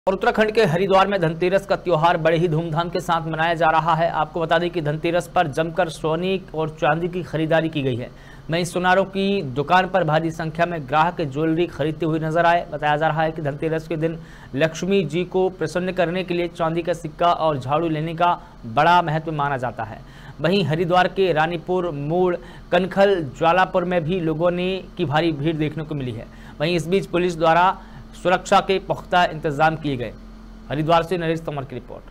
और उत्तराखंड के हरिद्वार में धनतेरस का त्योहार बड़े ही धूमधाम के साथ मनाया जा रहा है। आपको बता दें कि धनतेरस पर जमकर सोने और चांदी की खरीदारी की गई है। वहीं सुनारों की दुकान पर भारी संख्या में ग्राहक ज्वेलरी खरीदते हुए नजर आए। बताया जा रहा है कि धनतेरस के दिन लक्ष्मी जी को प्रसन्न करने के लिए चांदी का सिक्का और झाड़ू लेने का बड़ा महत्व माना जाता है। वहीं हरिद्वार के रानीपुर मोड़, कनखल, ज्वालापुर में भी लोगों की भारी भीड़ देखने को मिली है। वहीं इस बीच पुलिस द्वारा सुरक्षा के पुख्ता इंतजाम किए गए। हरिद्वार से नरेश तोमर की रिपोर्ट।